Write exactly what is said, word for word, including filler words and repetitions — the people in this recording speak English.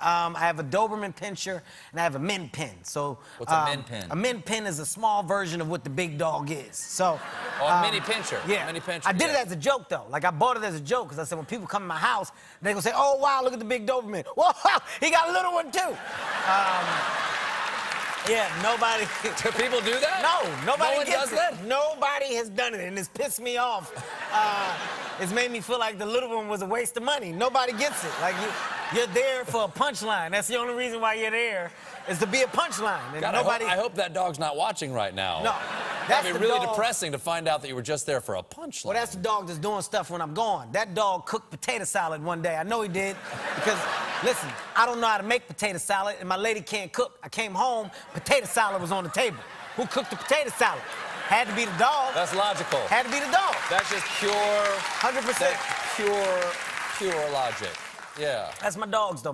Um, I have a Doberman Pinscher, and I have a Min Pin. So, what's um, a Min Pin? A Min Pin is a small version of what the big dog is. So, oh, a um, mini Pinscher. Yeah. Mini Pinscher. I did yeah. it as a joke, though. Like, I bought it as a joke, because I said, when people come to my house, they gonna say, oh, wow, look at the big Doberman. Whoa, he got a little one, too. Um, yeah, nobody... Do people do that? No, nobody no one gets does it. that? Nobody has done it, and it's pissed me off. Uh, it's made me feel like the little one was a waste of money. Nobody gets it. Like, you, you're there for a punchline. That's the only reason why you're there, is to be a punchline. And God, nobody... I, hope, I hope that dog's not watching right now. No, That'd that's be the really dog... depressing to find out that you were just there for a punchline. Well, that's the dog that's doing stuff when I'm gone. That dog cooked potato salad one day. I know he did, because, listen, I don't know how to make potato salad, and my lady can't cook. I came home, potato salad was on the table. Who cooked the potato salad? Had to be the dog. That's logical. Had to be the dog. That's just pure... one hundred percent. Pure, pure logic. Yeah. That's my dogs, though.